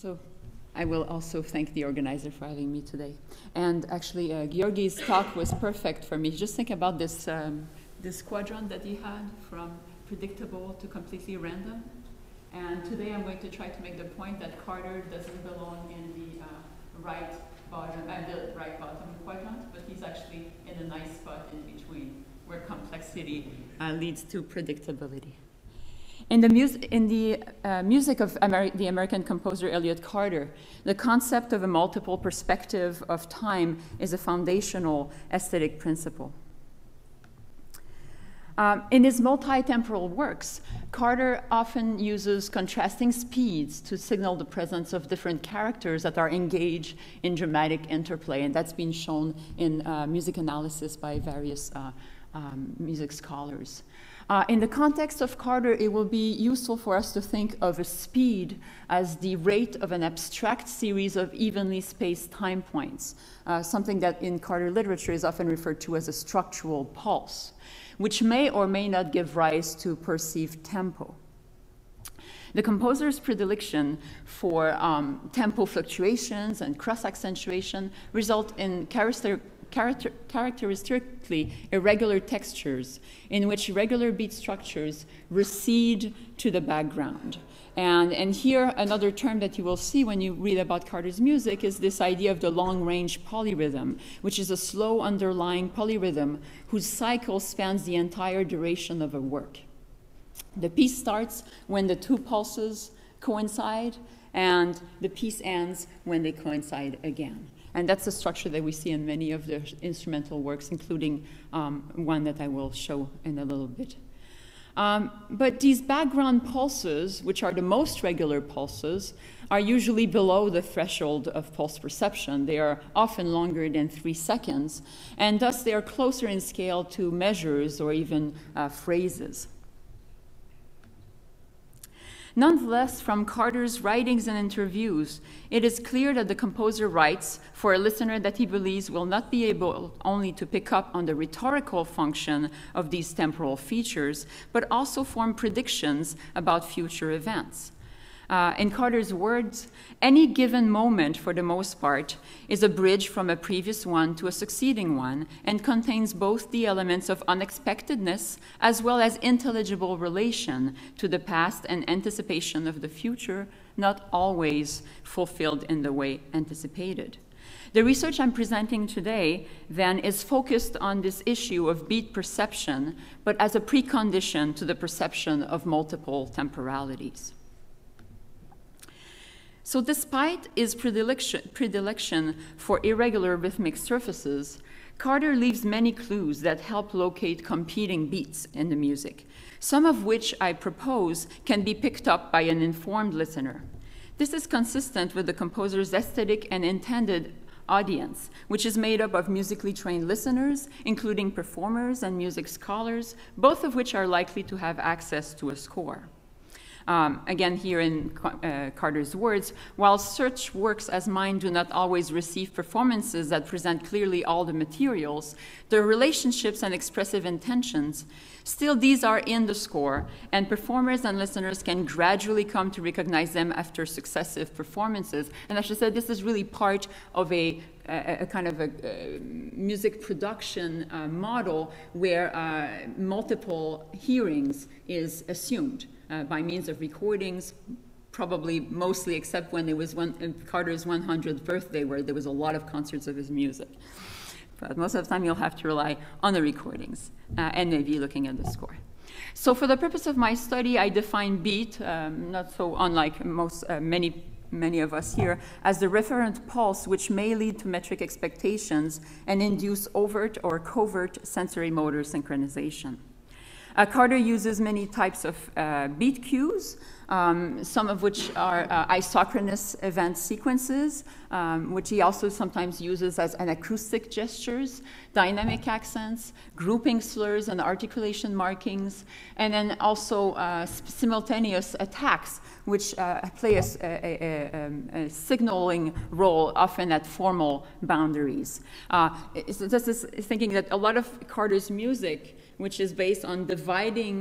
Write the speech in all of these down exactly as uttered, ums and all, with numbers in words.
So I will also thank the organizer for having me today. And actually, uh, Georgi's talk was perfect for me. Just think about this, um, this quadrant that he had from predictable to completely random. And today I'm going to try to make the point that Carter doesn't belong in the uh, right bottom, uh, the right bottom quadrant, but he's actually in a nice spot in between, where complexity uh, leads to predictability. In the, mus in the uh, music of Amer the American composer Elliott Carter, the concept of a multiple perspective of time is a foundational aesthetic principle. Um, in his multi-temporal works, Carter often uses contrasting speeds to signal the presence of different characters that are engaged in dramatic interplay, and that's been shown in uh, music analysis by various uh, um, music scholars. Uh, in the context of Carter, it will be useful for us to think of a speed as the rate of an abstract series of evenly spaced time points, uh, something that in Carter literature is often referred to as a structural pulse, which may or may not give rise to perceived tempo. The composer's predilection for um, tempo fluctuations and cross-accentuation result in character Character characteristically irregular textures in which regular beat structures recede to the background. And, and here, another term that you will see when you read about Carter's music is this idea of the long-range polyrhythm, which is a slow underlying polyrhythm whose cycle spans the entire duration of a work. The piece starts when the two pulses coincide, and the piece ends when they coincide again. And that's a structure that we see in many of the instrumental works, including um, one that I will show in a little bit. Um, but these background pulses, which are the most regular pulses, are usually below the threshold of pulse perception. They are often longer than three seconds, and thus they are closer in scale to measures or even uh, phrases. Nonetheless, from Carter's writings and interviews, it is clear that the composer writes for a listener that he believes will not be able only to pick up on the rhetorical function of these temporal features, but also form predictions about future events. Uh, in Carter's words, any given moment, for the most part, is a bridge from a previous one to a succeeding one and contains both the elements of unexpectedness as well as intelligible relation to the past and anticipation of the future, not always fulfilled in the way anticipated. The research I'm presenting today, then, is focused on this issue of beat perception, but as a precondition to the perception of multiple temporalities. So despite his predilection, predilection for irregular rhythmic surfaces, Carter leaves many clues that help locate competing beats in the music, some of which I propose can be picked up by an informed listener. This is consistent with the composer's aesthetic and intended audience, which is made up of musically trained listeners, including performers and music scholars, both of which are likely to have access to a score. Um, again, here in uh, Carter's words, while such works as mine do not always receive performances that present clearly all the materials, their relationships and expressive intentions, still these are in the score, and performers and listeners can gradually come to recognize them after successive performances. And as I said, this is really part of a A, a kind of a, a music production uh, model where uh, multiple hearings is assumed uh, by means of recordings, probably mostly except when it was one, Carter's one hundredth birthday, where there was a lot of concerts of his music. But most of the time you'll have to rely on the recordings uh, and maybe looking at the score. So for the purpose of my study, I define beat, um, not so unlike most, uh, many many of us here, as the referent pulse which may lead to metric expectations and induce overt or covert sensorimotor synchronization. Uh, Carter uses many types of uh, beat cues, um, some of which are uh, isochronous event sequences, um, which he also sometimes uses as anacoustic gestures, dynamic accents, grouping slurs and articulation markings, and then also uh, simultaneous attacks, which uh, play a, a, a, a signaling role, often at formal boundaries. Uh, so this is thinking that a lot of Carter's music, which is based on dividing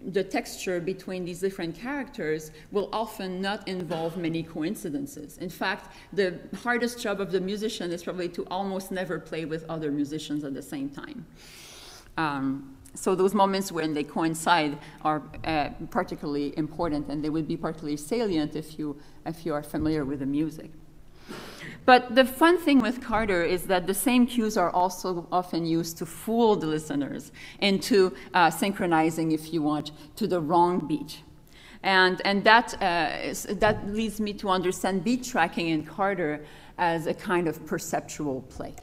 the texture between these different characters will often not involve many coincidences. In fact, the hardest job of the musician is probably to almost never play with other musicians at the same time. Um, so those moments when they coincide are uh, particularly important, and they would be particularly salient if you, if you are familiar with the music. But the fun thing with Carter is that the same cues are also often used to fool the listeners into uh, synchronizing, if you want, to the wrong beat. And, and that, uh, is, that leads me to understand beat tracking in Carter as a kind of perceptual play.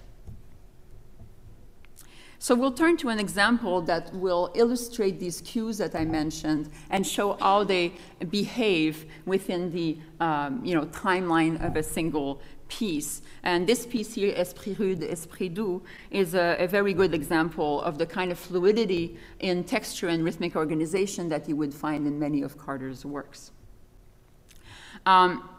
So we'll turn to an example that will illustrate these cues that I mentioned and show how they behave within the um, you know, timeline of a single piece. And this piece here, Esprit Rude, Esprit Doux, is a, a very good example of the kind of fluidity in texture and rhythmic organization that you would find in many of Carter's works. Um,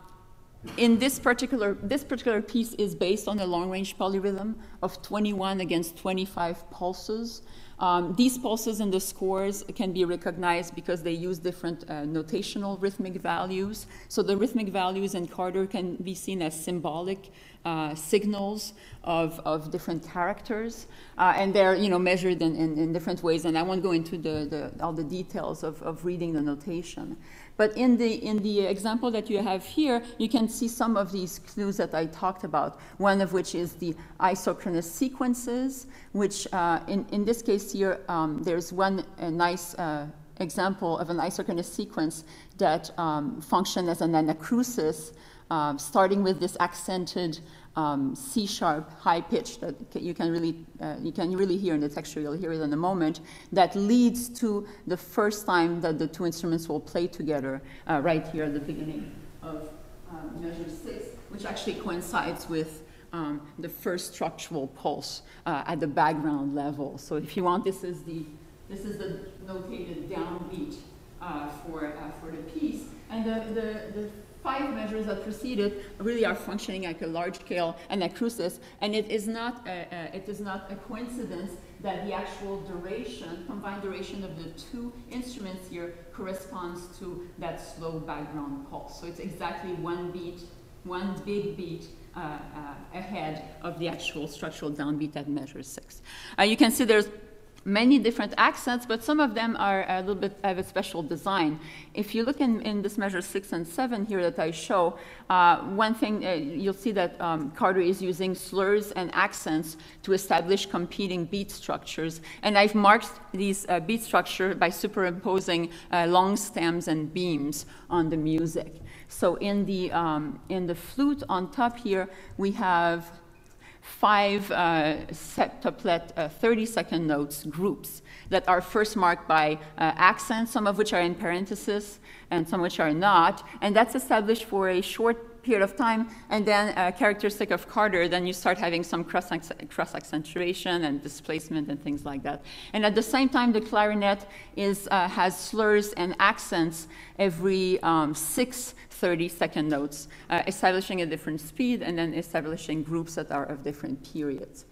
In this particular, this particular piece is based on a long-range polyrhythm of twenty-one against twenty-five pulses. Um, these pulses in the scores can be recognized because they use different uh, notational rhythmic values. So the rhythmic values in Carter can be seen as symbolic uh, signals of, of different characters. Uh, and they're you know, measured in, in, in different ways. And I won't go into the, the, all the details of, of reading the notation. But in the, in the example that you have here, you can see some of these clues that I talked about, one of which is the isochronous sequences, which uh, in, in this case here, um, there's one a nice uh, example of an isochronous sequence that um, function as an anacrusis, uh, starting with this accented Um, C-sharp high pitch that you can really uh, you can really hear in the texture. You'll hear it in a moment. That leads to the first time that the two instruments will play together, uh, right here at the beginning of um, measure six, which actually coincides with um, the first structural pulse uh, at the background level. So if you want, this is the this is the notated downbeat uh, for uh, for the piece, and the the, the five measures that preceded really are functioning like a large-scale anacrusis, and it is not a, a, it is not a coincidence that the actual duration, combined duration of the two instruments here corresponds to that slow background pulse. So it's exactly one beat, one big beat uh, uh, ahead of the actual structural downbeat at measure six. Uh, you can see there's many different accents, but some of them are a little bit of a special design. If you look in, in this measure six and seven here that I show, uh, one thing, uh, you'll see that um, Carter is using slurs and accents to establish competing beat structures. And I've marked these uh, beat structure by superimposing uh, long stems and beams on the music. So in the, um, in the flute on top here, we have five uh, septuplet uh, thirty second notes groups that are first marked by uh, accents, some of which are in parentheses and some which are not. And that's established for a short period of time. And then uh, characteristic of Carter, then you start having some cross-accentuation and displacement and things like that. And at the same time, the clarinet is, uh, has slurs and accents every um, six thirty second notes, uh, establishing a different speed and then establishing groups that are of different periods.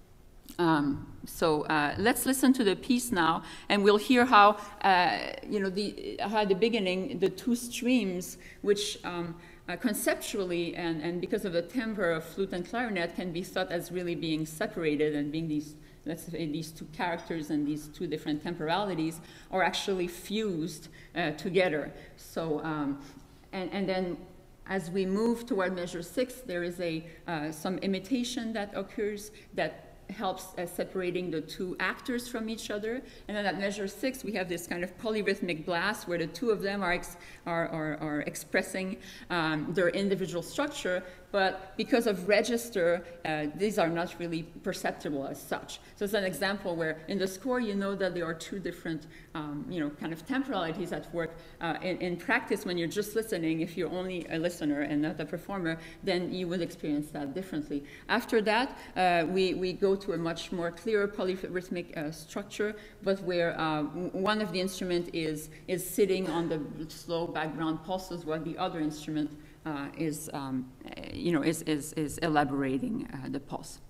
Um, so uh, let's listen to the piece now, and we'll hear how, uh, you know, the, how at the beginning, the two streams, which um, uh, conceptually and, and because of the timbre of flute and clarinet can be thought as really being separated and being these, let's say, these two characters and these two different temporalities are actually fused uh, together. So, um, and, and then as we move toward measure six, there is a, uh, some imitation that occurs that helps uh, separating the two actors from each other. And then at measure six, we have this kind of polyrhythmic blast where the two of them are, ex are, are, are expressing um, their individual structure, but because of register, uh, these are not really perceptible as such. So it's an example where in the score, you know that there are two different, um, you know, kind of temporalities at work. Uh, in, in practice, when you're just listening, if you're only a listener and not a performer, then you would experience that differently. After that, uh, we, we go to a much more clearer polyrhythmic uh, structure, but where uh, one of the instrument is, is sitting on the slow background pulses while the other instrument Uh, is, um, you know, is, is, is elaborating uh, the pulse.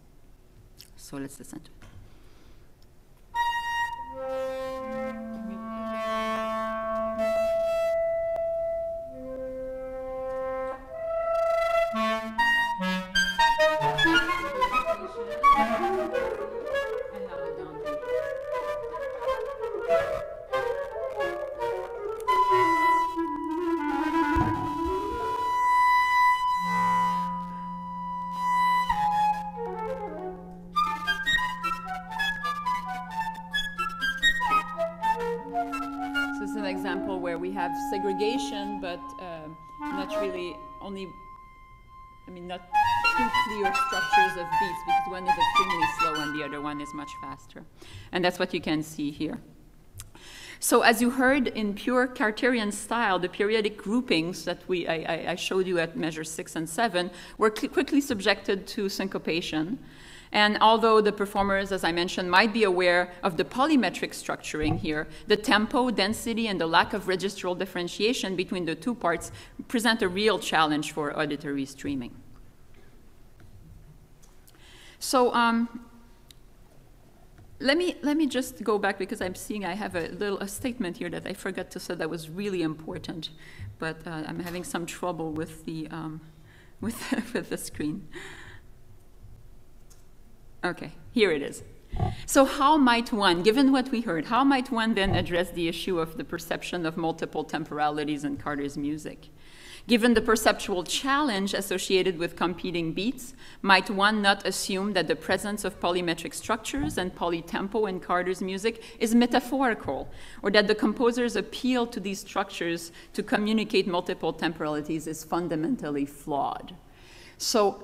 So let's listen to it. have segregation, but uh, not really, only, I mean, not two clear structures of beats, because one is extremely slow and the other one is much faster. And that's what you can see here. So as you heard, in pure Carterian style, the periodic groupings that we, I, I showed you at measure six and seven were quickly subjected to syncopation. And although the performers, as I mentioned, might be aware of the polymetric structuring here, the tempo, density, and the lack of registral differentiation between the two parts present a real challenge for auditory streaming. So um, Let me, let me just go back, because I'm seeing I have a little a statement here that I forgot to say that was really important, but uh, I'm having some trouble with the, um, with, with the screen. Okay, here it is. So how might one, given what we heard, how might one then address the issue of the perception of multiple temporalities in Carter's music? Given the perceptual challenge associated with competing beats, might one not assume that the presence of polymetric structures and polytempo in Carter's music is metaphorical, or that the composer's appeal to these structures to communicate multiple temporalities is fundamentally flawed? So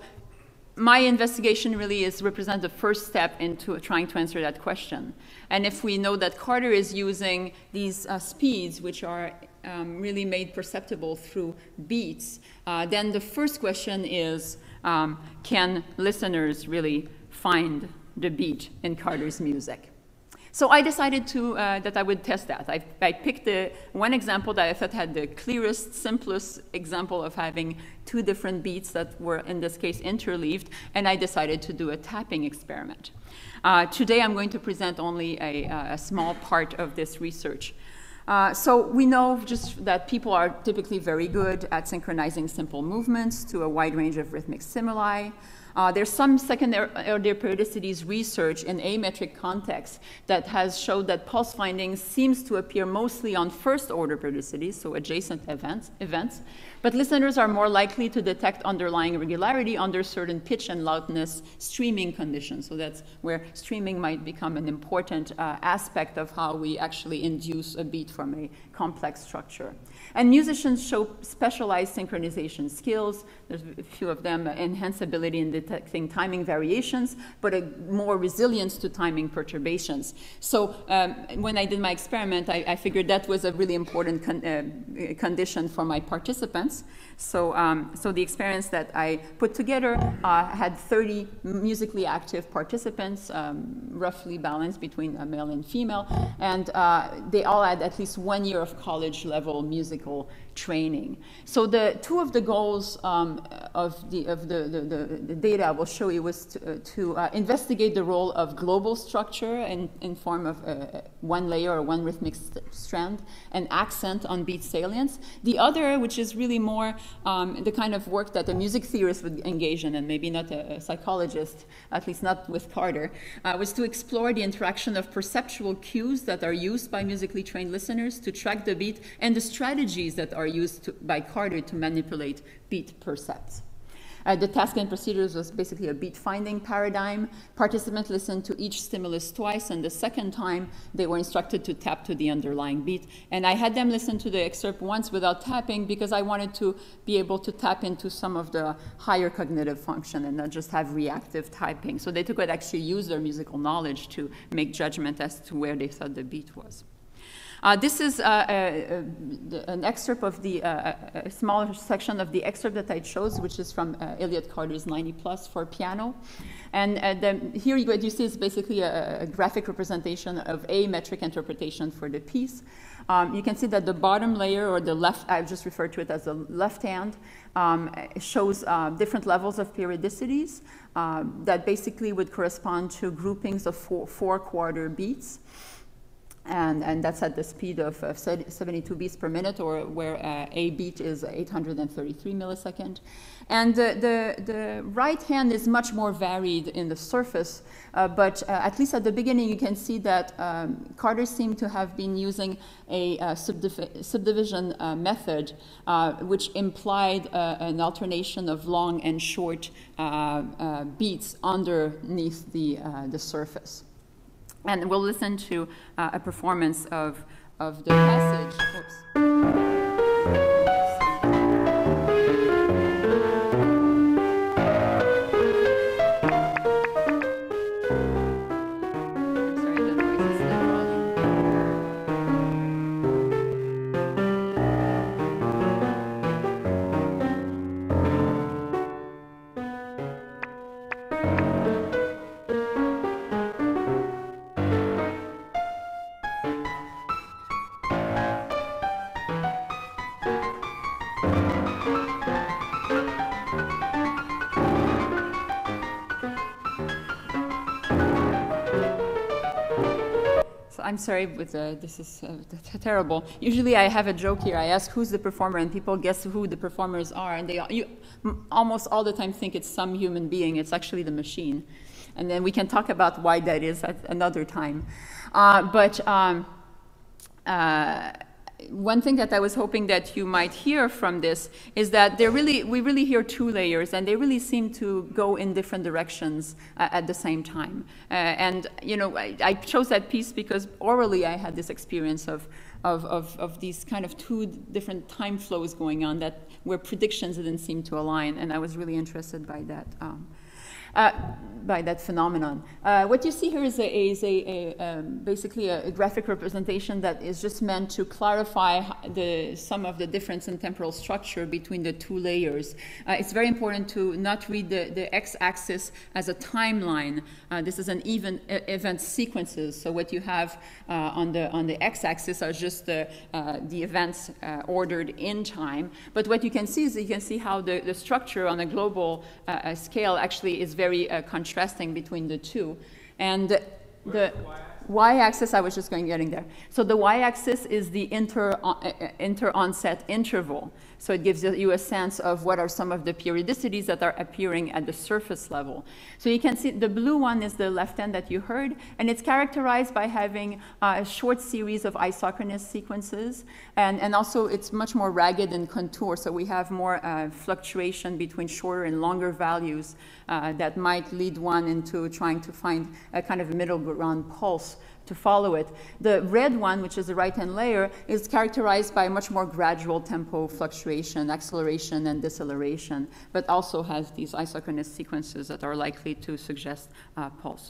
my investigation really is represent the first step into trying to answer that question. And if we know that Carter is using these uh, speeds, which are um, really made perceptible through beats, uh, then the first question is, um, can listeners really find the beat in Carter's music? So I decided to, uh, that I would test that. I, I picked the one example that I thought had the clearest, simplest example of having two different beats that were, in this case, interleaved, and I decided to do a tapping experiment. Uh, today I'm going to present only a, a small part of this research. Uh, so we know just that people are typically very good at synchronizing simple movements to a wide range of rhythmic stimuli. Uh, there's some second-order periodicities research in ametric context that has showed that pulse findings seems to appear mostly on first-order periodicities, so adjacent events, events, but listeners are more likely to detect underlying irregularity under certain pitch and loudness streaming conditions. So that's where streaming might become an important uh, aspect of how we actually induce a beat from a complex structure. And musicians show specialized synchronization skills. There's a few of them, uh, enhanceability in detecting timing variations, but a more resilience to timing perturbations. So um, when I did my experiment, I, I figured that was a really important con uh, condition for my participants. So, um, so the experience that I put together uh, had thirty musically active participants, um, roughly balanced between a male and female, and uh, they all had at least one year of college-level musical training. So the two of the goals um, of, the, of the, the, the, the data I will show you was to, uh, to uh, investigate the role of global structure in, in form of uh, one layer or one rhythmic st strand and accent on beat salience. The other, which is really more um, the kind of work that a music theorist would engage in, and maybe not a, a psychologist, at least not with Carter, uh, was to explore the interaction of perceptual cues that are used by musically trained listeners to track the beat and the strategies that are used to, by Carter to manipulate beat percepts. Uh, the task and procedures was basically a beat finding paradigm. Participants listened to each stimulus twice, and the second time they were instructed to tap to the underlying beat. And I had them listen to the excerpt once without tapping because I wanted to be able to tap into some of the higher cognitive function and not just have reactive typing. So they could actually use their musical knowledge to make judgment as to where they thought the beat was. Uh, this is uh, a, a, an excerpt of the, uh, a small section of the excerpt that I chose, which is from uh, Elliott Carter's ninety plus for piano. And uh, the, here what you see is basically a, a graphic representation of a metric interpretation for the piece. Um, you can see that the bottom layer, or the left, I just refer to it as the left hand, um, shows uh, different levels of periodicities uh, that basically would correspond to groupings of four, four quarter beats. And, and that's at the speed of, of seventy-two beats per minute, or where uh, a beat is eight hundred thirty-three milliseconds. And the, the, the right hand is much more varied in the surface, uh, but uh, at least at the beginning you can see that um, Carter seemed to have been using a uh, subdiv subdivision uh, method, uh, which implied uh, an alternation of long and short uh, uh, beats underneath the, uh, the surface. And we'll listen to uh, a performance of, of the passage. Oops. I'm sorry, but uh, this is uh, terrible. Usually I have a joke here. I ask who's the performer, and people guess who the performers are, and they you, almost all the time think it's some human being. It's actually the machine. And then we can talk about why that is at another time. Uh, but um, uh, one thing that I was hoping that you might hear from this is that there really, we really hear two layers, and they really seem to go in different directions uh, at the same time. Uh, and you know, I, I chose that piece because orally I had this experience of, of, of, of these kind of two different time flows going on that where predictions didn't seem to align, and I was really interested by that. Um, Uh, by that phenomenon. Uh, what you see here is, a, is a, a, um, basically a, a graphic representation that is just meant to clarify the, some of the difference in temporal structure between the two layers. Uh, it's very important to not read the, the x-axis as a timeline. Uh, this is an even event sequences. So what you have uh, on the on the x-axis are just the, uh, the events uh, ordered in time. But what you can see is that you can see how the, the structure on a global uh, scale actually is very very uh, contrasting between the two. And the y-axis, I was just going getting there. So the y-axis is the inter, uh, inter-onset interval. So it gives you a sense of what are some of the periodicities that are appearing at the surface level. So you can see the blue one is the left hand that you heard, and it's characterized by having uh, a short series of isochronous sequences, and, and also it's much more ragged in contour, so we have more uh, fluctuation between shorter and longer values uh, that might lead one into trying to find a kind of middle ground pulse to follow it. The red one, which is the right-hand layer, is characterized by much more gradual tempo fluctuation, acceleration and deceleration, but also has these isochronous sequences that are likely to suggest uh, pulse.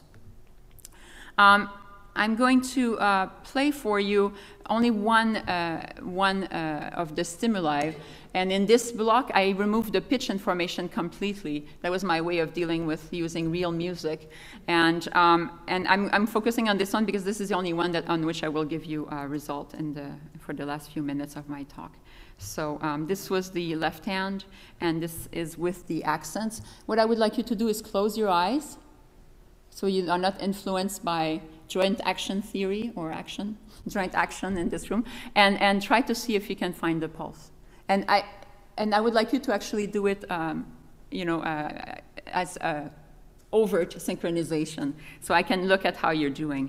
Um, I'm going to uh, play for you only one, uh, one uh, of the stimuli. And in this block, I removed the pitch information completely. That was my way of dealing with using real music. And, um, and I'm, I'm focusing on this one because this is the only one that, on which I will give you a result in the, for the last few minutes of my talk. So um, this was the left hand, and this is with the accents. What I would like you to do is close your eyes so you are not influenced by joint action theory or action, joint action in this room, and, and try to see if you can find the pulse. And I, and I would like you to actually do it, um, you know, uh, as a overt synchronization, so I can look at how you're doing.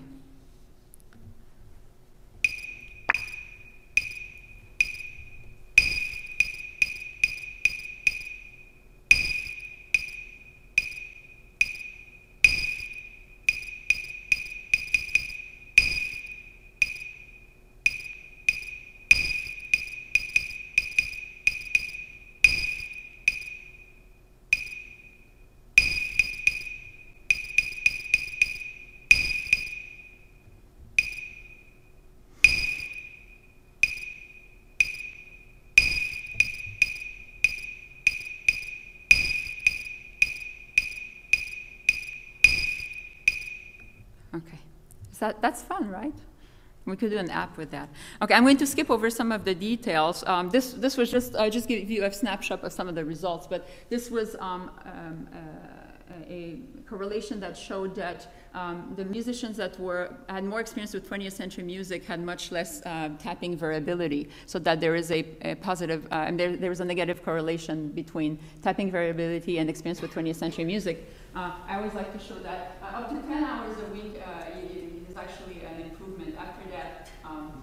Okay, so that, that's fun, right? We could do an app with that. Okay, I'm going to skip over some of the details. Um, this, this was just, I just give you a snapshot of some of the results, but this was um, um, uh, a correlation that showed that um, the musicians that were, had more experience with twentieth century music had much less uh, tapping variability, so that there is a, a positive, uh, and there, there is a negative correlation between tapping variability and experience with twentieth century music. Uh, I always like to show that uh, up to ten hours a week uh, is actually an improvement. After that, um,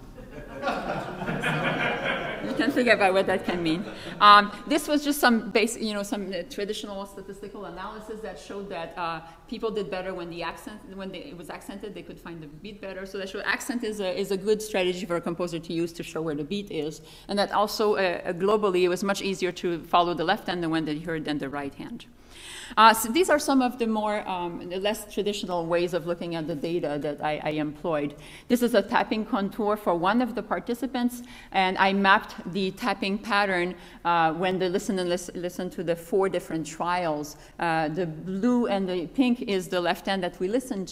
you can think about what that can mean. Um, this was just some basic, you know, some uh, traditional statistical analysis that showed that uh, people did better when the accent, when they, it was accented, they could find the beat better. So that showed accent is a, is a good strategy for a composer to use to show where the beat is, and that also uh, globally it was much easier to follow the left hand than when they heard than the right hand. Uh, so these are some of the more um, the less traditional ways of looking at the data that I, I employed. This is a tapping contour for one of the participants, and I mapped the tapping pattern uh, when they listen and lis listen to the four different trials. Uh, the blue and the pink is the left hand that we listened to,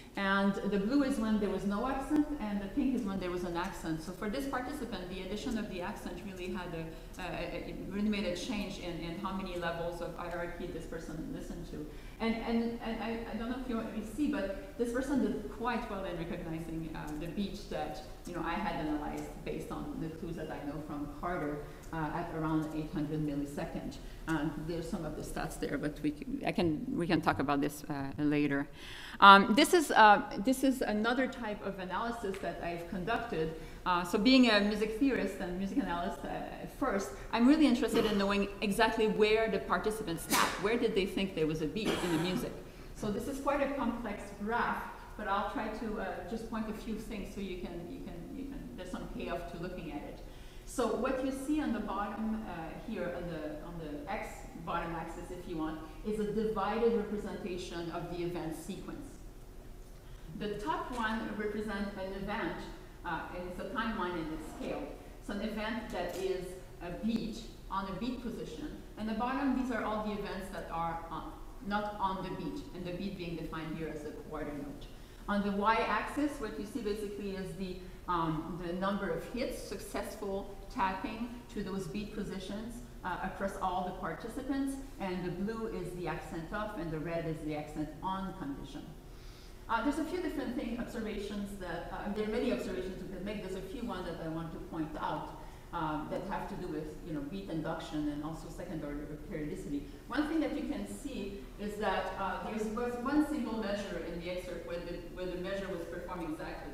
And the blue is when there was no accent, and the pink is when there was an accent. So for this participant, the addition of the accent really had a, uh, it really made a change in, in how many levels of hierarchy this person listened to. And, and, and I, I don't know if you want to see, but this person did quite well in recognizing um, the beat that you know I had analyzed based on the clues that I know from Carter uh, at around eight hundred milliseconds. Um, there's some of the stats there, but we can, I can we can talk about this uh, later. Um, this is uh, this is another type of analysis that I've conducted. Uh, so being a music theorist and music analyst uh, first, I'm really interested in knowing exactly where the participants sat. Where did they think there was a beat in the music? So this is quite a complex graph, but I'll try to uh, just point a few things so you can you can you can there's some payoff to looking at it. So what you see on the bottom uh, here on the on the x bottom axis, if you want, is a divided representation of the event sequence. The top one represents an event, uh, and it's a timeline in its scale. So an event that is a beat on a beat position, and the bottom, these are all the events that are on, not on the beat, and the beat being defined here as a quarter note. On the y-axis, what you see basically is the um, the number of hits, successful tapping to those beat positions uh, across all the participants, and the blue is the accent off, and the red is the accent on condition. Uh, there's a few different thing, observations that, uh, there are many observations we can make. There's a few ones that I want to point out um, that have to do with you know, beat induction and also second order periodicity. One thing that you can see is that uh, there was one single measure in the excerpt where the, where the measure was performed exactly.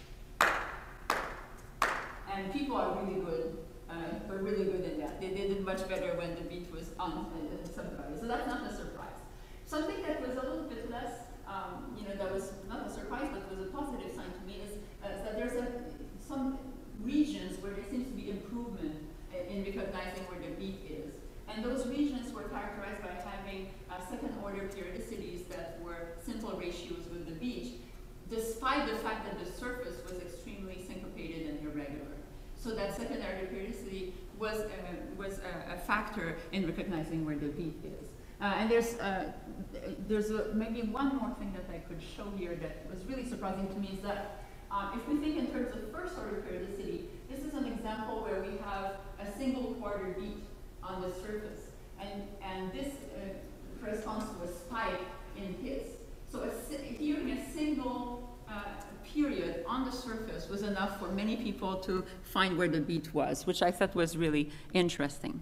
And people are really good, uh, were really good in that. They, they did much better when the beat was on uh, subdivided. So that's not a surprise. Something that was a little bit less Um, you know, that was not a surprise, but was a positive sign to me, is uh, that there's a, some regions where there seems to be improvement uh, in recognizing where the beat is. And those regions were characterized by having uh, second order periodicities that were simple ratios with the beat, despite the fact that the surface was extremely syncopated and irregular. So that second order periodicity was, uh, was a, a factor in recognizing where the beat is. Uh, and there's, uh, there's a, maybe one more thing that I could show here that was really surprising to me is that um, if we think in terms of first order periodicity, this is an example where we have a single quarter beat on the surface. And, and this uh, corresponds to a spike in hits. So a, hearing a single uh, period on the surface was enough for many people to find where the beat was, which I thought was really interesting.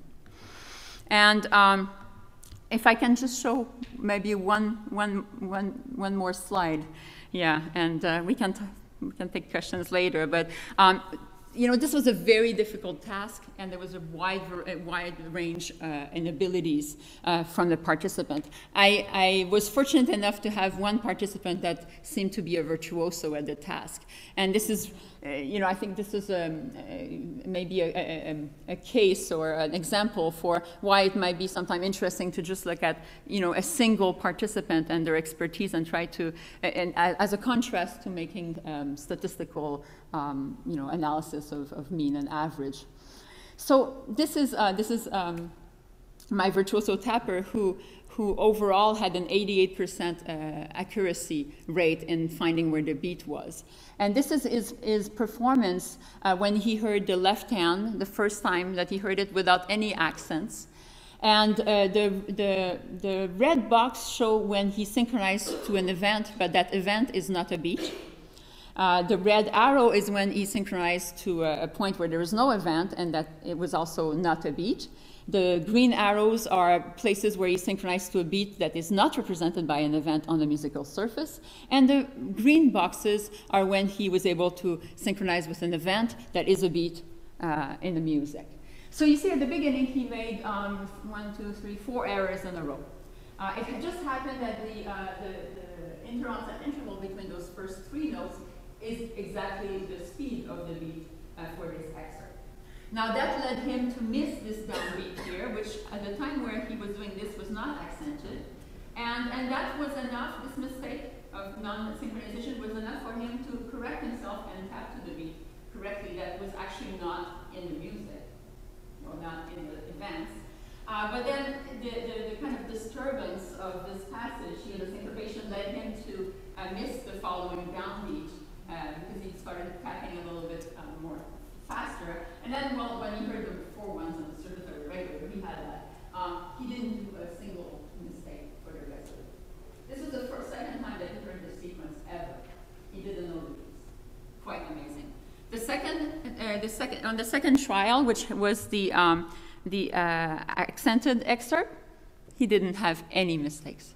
And um, if I can just show maybe one, one, one, one more slide, yeah, and uh, we can t we can take questions later. But um, you know, this was a very difficult task, and there was a wide, a wide range uh, in abilities uh, from the participant. I, I was fortunate enough to have one participant that seemed to be a virtuoso at the task, and this is. Uh, you know, I think this is um, uh, maybe a, a, a case or an example for why it might be sometimes interesting to just look at, you know, a single participant and their expertise and try to, and, and as a contrast to making um, statistical, um, you know, analysis of, of mean and average. So this is uh, this is um, my virtuoso tapper who. who overall had an eighty-eight percent uh, accuracy rate in finding where the beat was. And this is his, his performance uh, when he heard the left hand, the first time that he heard it without any accents. And uh, the, the, the red box show when he synchronized to an event, but that event is not a beat. Uh, the red arrow is when he synchronized to a, a point where there is no event, and that it was also not a beat. The green arrows are places where he synchronized to a beat that is not represented by an event on the musical surface. And the green boxes are when he was able to synchronize with an event that is a beat uh, in the music. So you see at the beginning he made um, one, two, three, four errors in a row. Uh, it had just happened that the, uh, the, the inter-onset interval between those first three notes is exactly the speed of the beat uh, for this excerpt. Now that led him to miss this downbeat here, which at the time where he was doing this was not accented. And, and that was enough, this mistake of non-synchronization was enough for him to correct himself and tap to the beat correctly that was actually not in the music, or not in the events. Uh, but then the, the, the kind of disturbance of this passage, you know, the syncopation led him to uh, missed the following downbeat uh, because he started tapping a little bit uh, more faster. And then well, when he heard the four ones on the surface are irregular, he had that. Um, he didn't do a single mistake for the rest of it. This was the first, second time that he heard the sequence ever. He didn't know the beats. Quite amazing. The second, uh, the second, on the second trial, which was the um, the uh, accented excerpt, he didn't have any mistakes.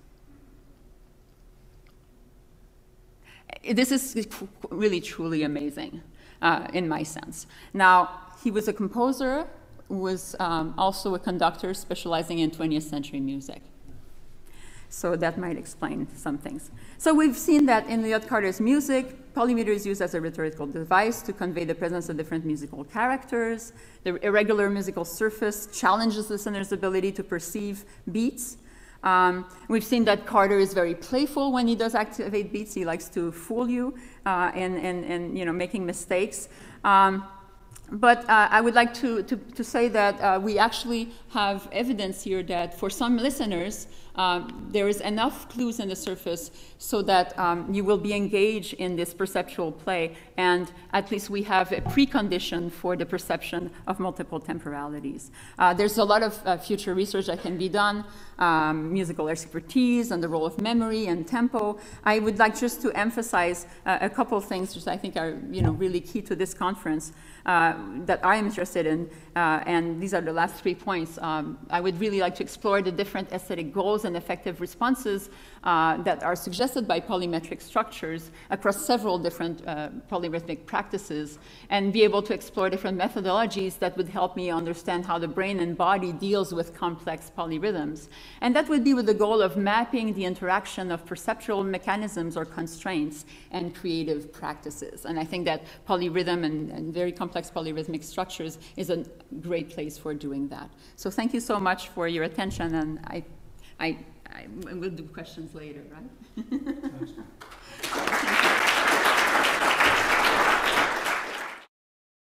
This is really truly amazing, uh, in my sense. Now, he was a composer, was um, also a conductor specializing in twentieth century music. So that might explain some things. So we've seen that in Elliott Carter's music, polymeter is used as a rhetorical device to convey the presence of different musical characters. The irregular musical surface challenges the listener's ability to perceive beats. Um, we've seen that Carter is very playful when he does activate beats. He likes to fool you uh, and, and, and you know, making mistakes. Um, But uh, I would like to, to, to say that uh, we actually have evidence here that for some listeners, um, there is enough clues in the surface so that um, you will be engaged in this perceptual play, and at least we have a precondition for the perception of multiple temporalities. Uh, there's a lot of uh, future research that can be done, um, musical expertise and the role of memory and tempo. I would like just to emphasize uh, a couple of things which I think are you know, really key to this conference. Uh, that I am interested in, uh, and these are the last three points. Um, I would really like to explore the different aesthetic goals and effective responses uh, that are suggested by polymetric structures across several different uh, polyrhythmic practices, and be able to explore different methodologies that would help me understand how the brain and body deals with complex polyrhythms. And that would be with the goal of mapping the interaction of perceptual mechanisms or constraints and creative practices. And I think that polyrhythm and, and very complex complex polyrhythmic structures is a great place for doing that. So thank you so much for your attention, and I, I, I will do questions later, right?